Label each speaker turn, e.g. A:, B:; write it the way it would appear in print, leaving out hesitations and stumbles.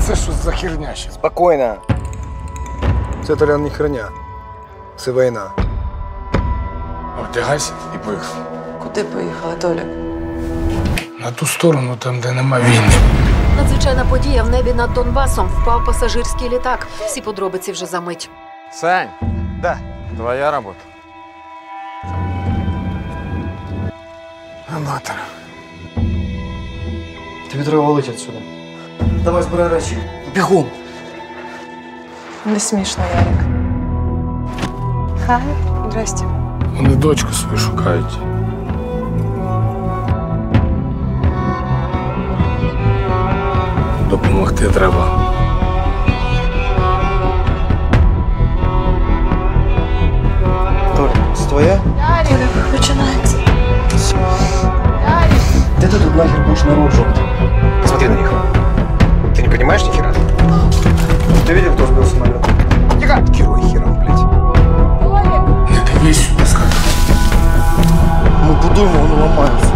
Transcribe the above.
A: це що за херня ще?
B: Спокойно.
C: Це, Толян, не херня. Це війна.
A: Одягайся і поїхав.
D: Куди поїхали, Толік?
A: На ту сторону, там, де нема війни.
E: Надзвичайна подія в небі над Донбасом. Впав пасажирський літак. Всі подробиці вже за мить.
F: Сань,
C: Да.
F: твоя работа.
C: Аматор.
G: Тобі треба валити відсюди.
C: Давай, збирай речі.
G: Бігом.
D: Не смішно, Ярик. Хай, здрасте.
A: Вони дочку свою шукають. Допомогти треба.
G: Толя, це твоя?
D: Толік, починається.
G: Де ти тут нахер будеш народжувати?
B: Посмотри на них. Ты не понимаешь ни хера?
C: Ти бачив, хто збив самоліт?
B: Тихо! Герой хером, блядь.
A: Не дивись сюди, сказав.
G: Ми будуємо, воно ламається.